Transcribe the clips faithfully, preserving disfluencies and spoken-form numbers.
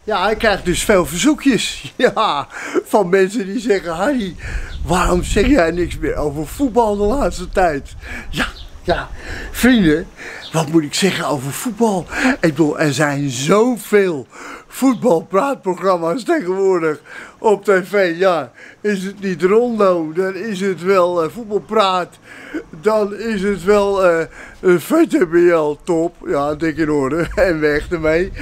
Ja, hij krijgt dus veel verzoekjes. Ja, van mensen die zeggen, Harry, waarom zeg jij niks meer over voetbal de laatste tijd? Ja, ja, vrienden, wat moet ik zeggen over voetbal? Ik bedoel, er zijn zoveel voetbalpraatprogramma's tegenwoordig op tv. Ja, is het niet Rondo, dan is het wel uh, voetbalpraat, dan is het wel uh, een V T B L top. Ja, dik in orde en weg ermee.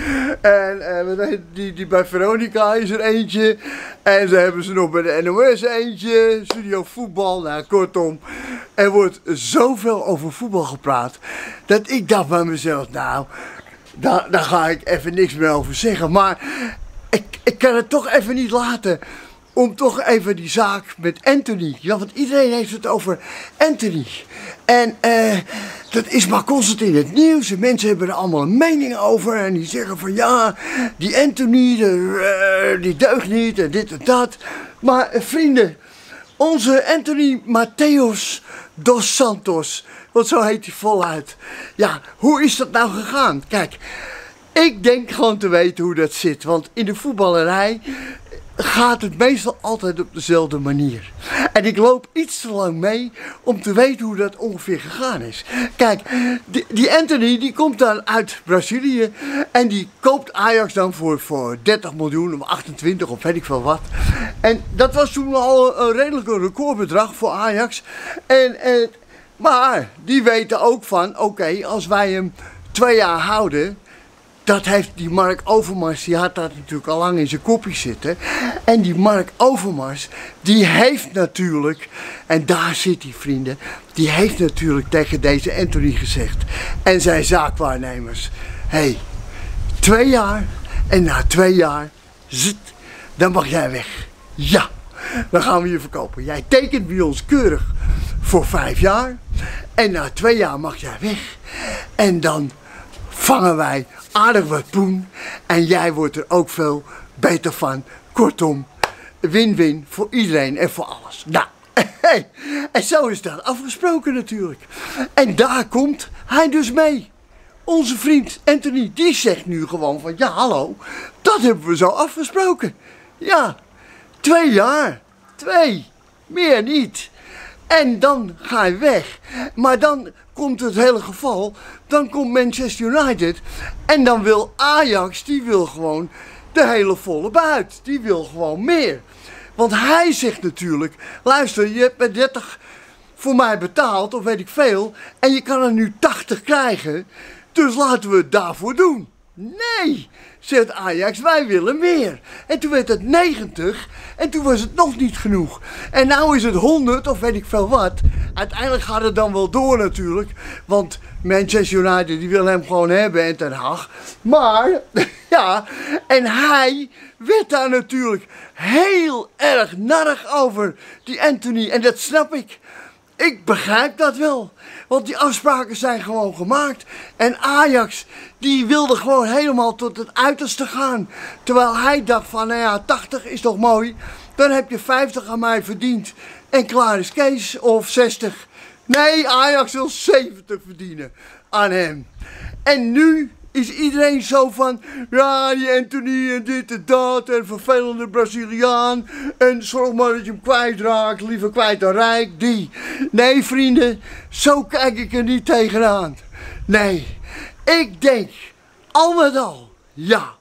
En uh, die, die bij Veronica is er eentje. En ze hebben ze nog bij de N O S eentje, Studio Voetbal. Nou, kortom, er wordt zoveel over voetbal gepraat, dat ik dacht bij mezelf, nou, daar, daar ga ik even niks meer over zeggen. Maar ik, ik kan het toch even niet laten om toch even die zaak met Anthony. Ja, want iedereen heeft het over Anthony. En uh, dat is maar constant in het nieuws. En mensen hebben er allemaal een mening over. En die zeggen van ja, die Anthony, de, uh, die deugt niet en dit en dat. Maar uh, vrienden, onze Anthony Mateus dos Santos, want zo heet hij voluit. Ja, hoe is dat nou gegaan? Kijk, ik denk gewoon te weten hoe dat zit. Want in de voetballerij gaat het meestal altijd op dezelfde manier. En ik loop iets te lang mee om te weten hoe dat ongeveer gegaan is. Kijk, die, die Anthony die komt dan uit Brazilië en die koopt Ajax dan voor, voor dertig miljoen of achtentwintig of weet ik veel wat. En dat was toen al een redelijk een recordbedrag voor Ajax. En, en, maar die weten ook van, oké, okay, als wij hem twee jaar houden, dat heeft die Mark Overmars, die had dat natuurlijk al lang in zijn kopje zitten. En die Mark Overmars, die heeft natuurlijk, en daar zit die vrienden, die heeft natuurlijk tegen deze Anthony gezegd en zijn zaakwaarnemers, hé, hey, twee jaar en na twee jaar, zit, dan mag jij weg. Ja, dan gaan we je verkopen. Jij tekent bij ons keurig voor vijf jaar en na twee jaar mag jij weg. En dan vangen wij aardig wat poen en jij wordt er ook veel beter van. Kortom, win-win voor iedereen en voor alles. Nou, hey, en zo is dat afgesproken natuurlijk. En daar komt hij dus mee. Onze vriend Anthony, die zegt nu gewoon van, ja hallo, dat hebben we zo afgesproken. Ja, twee jaar, twee, meer niet. En dan ga je weg. Maar dan komt het hele geval, dan komt Manchester United en dan wil Ajax, die wil gewoon de hele volle buit. Die wil gewoon meer. Want hij zegt natuurlijk, luister, je hebt met dertig voor mij betaald, of weet ik veel, en je kan er nu tachtig krijgen, dus laten we het daarvoor doen. Nee, zegt Ajax, wij willen meer. En toen werd het negentig en toen was het nog niet genoeg. En nou is het honderd of weet ik veel wat. Uiteindelijk gaat het dan wel door natuurlijk. Want Manchester United die wil hem gewoon hebben en Ten Hag. Maar, ja, en hij werd daar natuurlijk heel erg narrig over, die Anthony. En dat snap ik. Ik begrijp dat wel, want die afspraken zijn gewoon gemaakt. En Ajax, die wilde gewoon helemaal tot het uiterste gaan. Terwijl hij dacht van, nou ja, tachtig is toch mooi. Dan heb je vijftig aan mij verdiend. En klaar is Kees, of zestig. Nee, Ajax wil zeventig verdienen aan hem. En nu is iedereen zo van, ja, die Anthony en dit en dat en vervelende Braziliaan en zorg maar dat je hem kwijtraakt, liever kwijt dan rijk, die. Nee vrienden, zo kijk ik er niet tegenaan. Nee, ik denk, al met al, ja,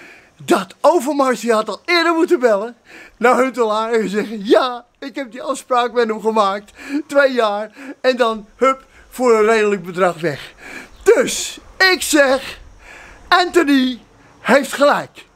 dat Overmars die had al eerder moeten bellen naar Huntelaar en zeggen, ja, ik heb die afspraak met hem gemaakt, twee jaar en dan, hup, voor een redelijk bedrag weg. Dus, ik zeg, Anthony heeft gelijk.